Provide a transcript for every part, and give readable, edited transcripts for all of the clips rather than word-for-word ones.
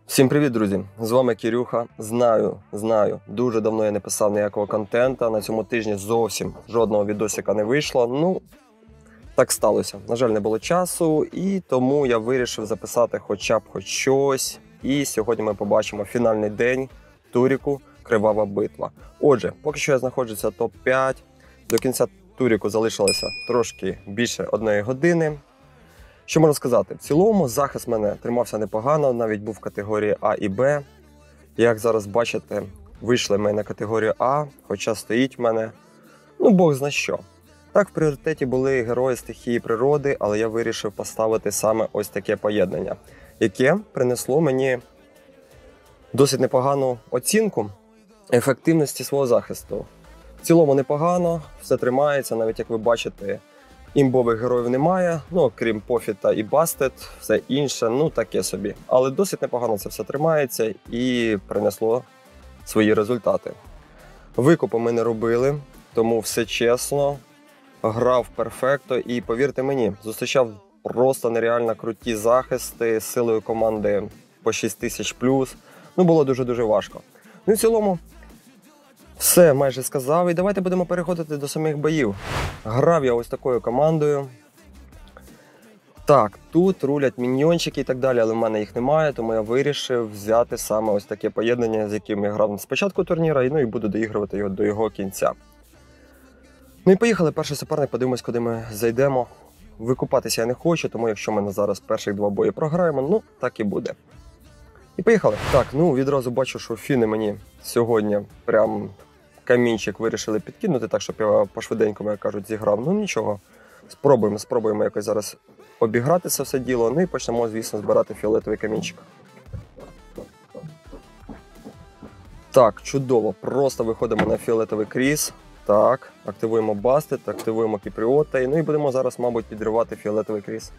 Всім привіт, друзі! З вами Кирюха. Знаю, дуже давно я не писав ніякого контента. На цьому тижні зовсім жодного відосика не вийшло. Ну, так сталося. На жаль, не було часу, і тому я вирішив записати хоча б хоч щось. І сьогодні ми побачимо фінальний день туріку «Кривава битва». Отже, поки що я знаходжуся топ-5. До кінця туріку залишилося трошки більше 1 години. Що можна сказати? В цілому захист в мене тримався непогано, навіть був в категорії А і Б. Як зараз бачите, вийшли ми на категорію А, хоча стоїть в мене, бог зна що. Так, в пріоритеті були герої стихії природи, але я вирішив поставити саме ось таке поєднання, яке принесло мені досить непогану оцінку ефективності свого захисту. В цілому непогано, все тримається, навіть як ви бачите, імбових героїв немає, крім Пофіта і Бастет, все інше, таке собі. Але досить непогано це все тримається і принесло свої результати. Викупу ми не робили, тому все чесно, грав перфекто і, повірте мені, зустрічав просто нереально круті захисти з силою команди по 6000+. Було дуже-дуже важко. В цілому, все майже сказав, і давайте будемо переходити до самих боїв. Грав я ось такою командою. Так, тут рулять міньйончики і так далі, але в мене їх немає, тому я вирішив взяти саме ось таке поєднання, з яким я грав спочатку турніра, і буду доігрувати його до його кінця. І поїхали, перший суперник, подивимось, куди ми зайдемо. Викупатися я не хочу, тому якщо ми зараз перших 2 бої програємо, так і буде. І поїхали. Так, відразу бачу, що фіни мені сьогодні прям камінчик вирішили підкинути, так, щоб я по-швиденькому, як кажуть, зіграв. Нічого, спробуємо якось зараз обіграти це все діло, і почнемо, звісно, збирати фіолетовий камінчик. Так, чудово, просто виходимо на фіолетовий кріс. Так, активуємо Бастет, активуємо Кіпріота, і будемо зараз, мабуть, підривати фіолетовий кріс.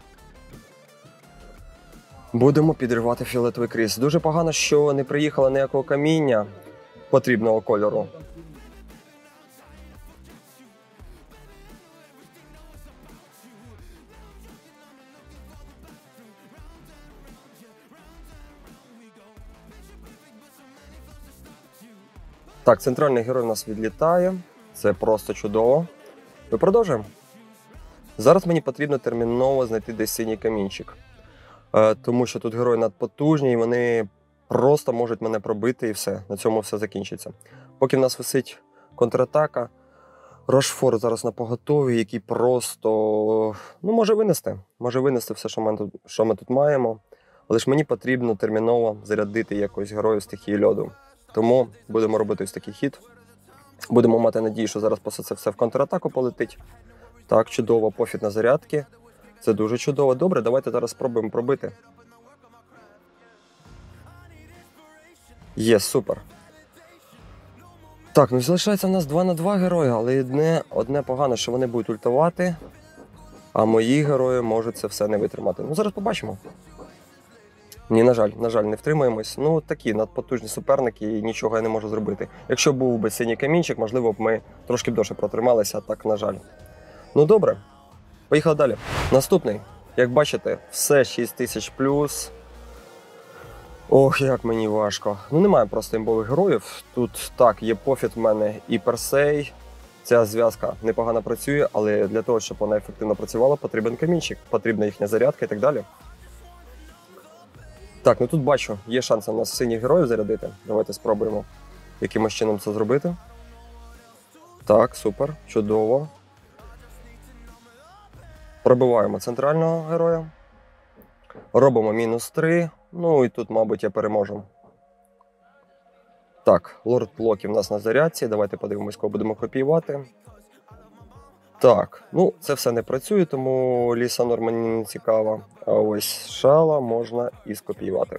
Будемо підривати фіолетовий кріс. Дуже погано, що не приїхало ніякого каміння потрібного кольору. Так, центральний герой у нас відлітає. Це просто чудово. Ми продовжуємо. Зараз мені потрібно терміново знайти десь синій камінчик. Тому що тут герої надпотужні, і вони просто можуть мене пробити, і все. На цьому все закінчиться. Поки в нас висить контратака, Рошфор зараз на поготові, який просто може винести все, що ми тут маємо. Але ж мені потрібно терміново зарядити якось героїв стихії льоду. Тому будемо робити ось такий хід. Будемо мати надію, що зараз просто це все в контратаку полетить. Так, чудово, Пофіт на зарядки. Це дуже чудово. Добре, давайте зараз спробуємо пробити. Є, супер. Так, залишається в нас 2 на 2 герої, але одне погано, що вони будуть ультувати, а мої герої можуть це все не витримати. Зараз побачимо. Ні, на жаль, не втримаємось. Такі надпотужні суперники, і нічого я не можу зробити. Якщо був би синій камінчик, можливо б ми трошки б довше протрималися, а так, на жаль. Добре. Поїхали далі. Наступний. Як бачите, все 6000+. Ох, як мені важко. Немає просто імбових героїв. Тут, так, є Пофіт в мене і Персей. Ця зв'язка непогано працює, але для того, щоб вона ефективно працювала, потрібен камінчик, потрібна їхня зарядка і так далі. Так, тут бачу, є шанс у нас синіх героїв зарядити. Давайте спробуємо якимось чином це зробити. Так, супер, чудово. Пробиваємо центрального героя. Робимо -3. І тут, мабуть, я переможу. Так, Лорд Локі в нас на зарядці. Давайте подивимось, кого будемо копіювати. Так, це все не працює, тому Лісанор мені не цікаво. А ось Шала можна і скопіювати.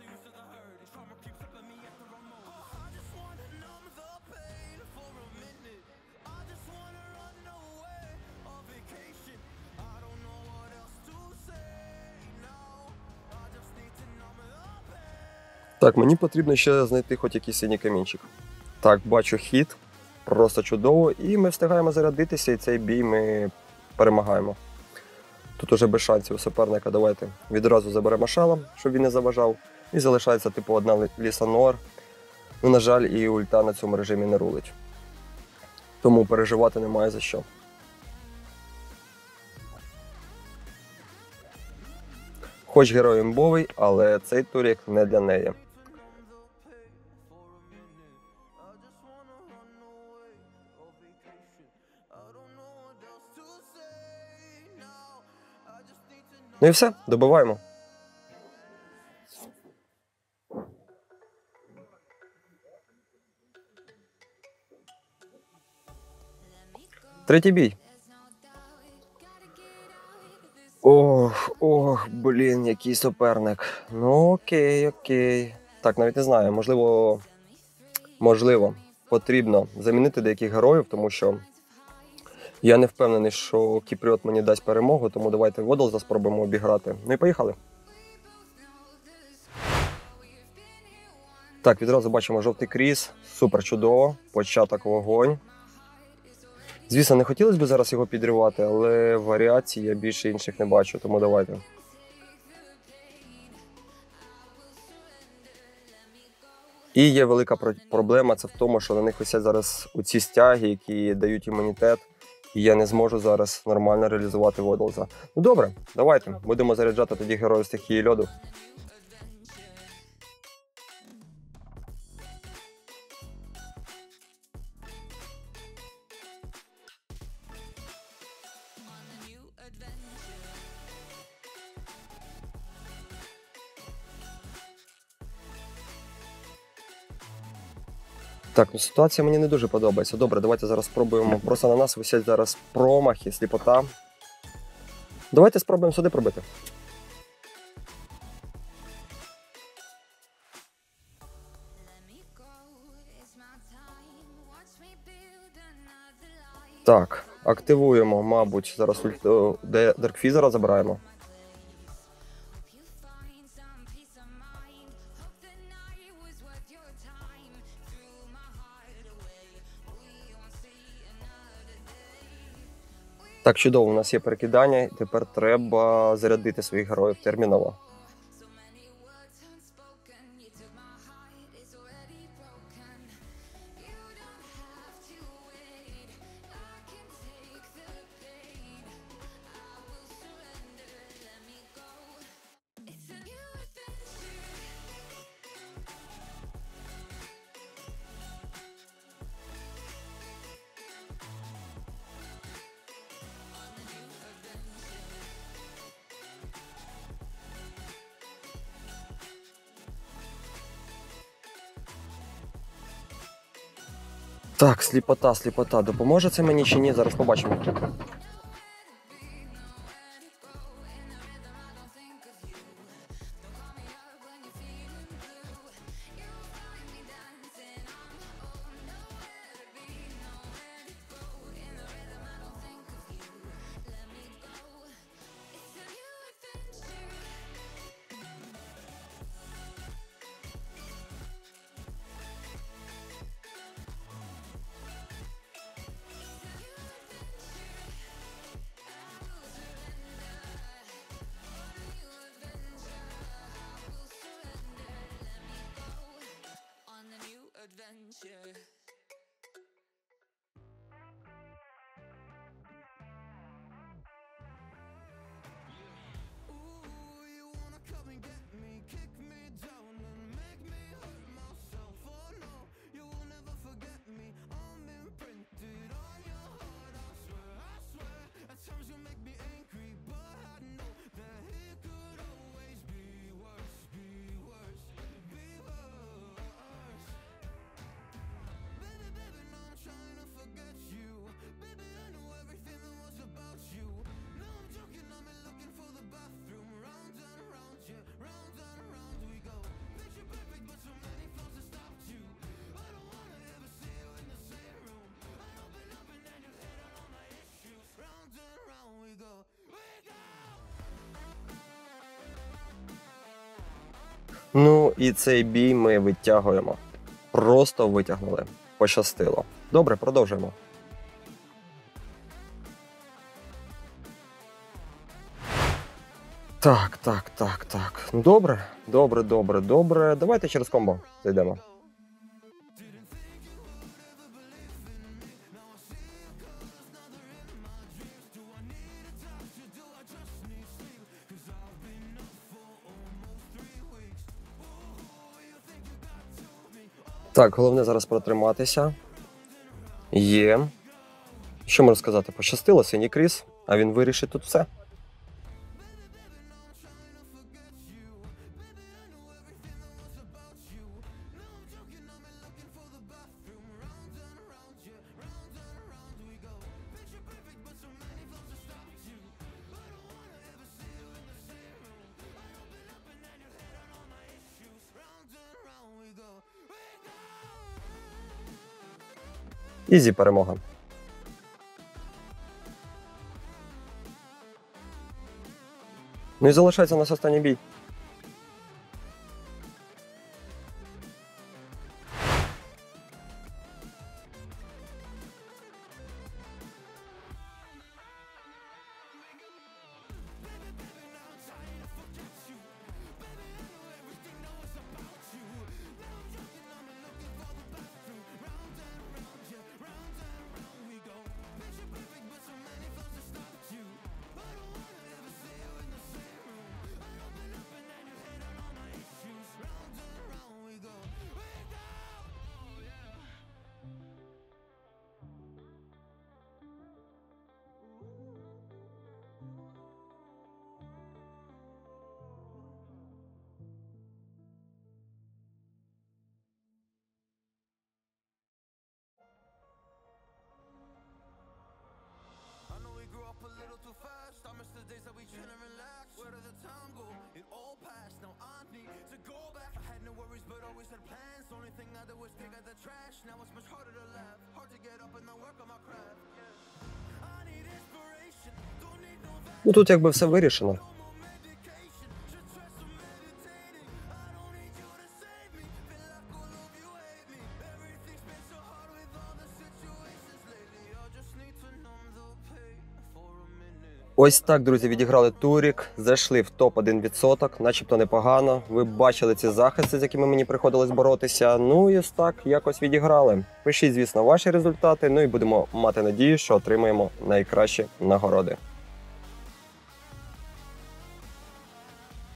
Так, мені потрібно ще знайти хоч якийсь синій камінчик. Так, бачу хід. Просто чудово. І ми встигаємо зарядитися, і цей бій ми перемагаємо. Тут уже без шансів у суперника. Давайте відразу заберемо шалом, щоб він не заважав. І залишається типу одна Лісанор. Ну, на жаль, і ульта на цьому режимі не рулить. Тому переживати немає за що. Хоч герой імбовий, але цей турік не для неї. Ну і все, добиваємо. Третій бій. Ох, блін, який суперник. Ну окей. Так, навіть не знаю, можливо, потрібно замінити деяких героїв, тому що я не впевнений, що Кіпріот мені дасть перемогу, тому давайте Водолза спробуємо обіграти. Ну і поїхали. Так, відразу бачимо жовтий кріс, супер чудово, початок вогонь. Звісно, не хотілося б зараз його підривати, але варіацій я більше інших не бачу, тому давайте. І є велика проблема, це в тому, що на них висять зараз оці стяги, які дають імунітет, і я не зможу зараз нормально реалізувати Водолза. Ну добре, давайте, будемо заряджати тоді героїв стихії льоду. Так, ну ситуація мені не дуже подобається. Добре, давайте зараз спробуємо. Просто на нас висять зараз промахи, сліпота. Давайте спробуємо сюди пробити. Так, активуємо, мабуть, зараз Даркфізера забираємо. Так, чудово, у нас є перекидання, і тепер треба зарядити своїх героїв терміново. Так, сліпота. Допоможе це мені чи ні? Зараз побачимо. Ну і цей бій ми витягуємо. Просто витягнули. Пощастило. Добре, продовжуємо. Так. Ну, добре. Давайте через комбо зайдемо. Так, головне зараз протриматися. Є. Що можу сказати? Пощастило, синій кріс, а він вирішить тут все. Ізі перемога. Ну і залишається у нас останній бій. Ну тут якби все вирішено. Ось так, друзі, відіграли турік, зайшли в топ-1%, начебто непогано. Ви бачили ці захисти, з якими мені приходилось боротися. Ну і ось так якось відіграли. Пишіть, звісно, ваші результати, ну і будемо мати надію, що отримаємо найкращі нагороди.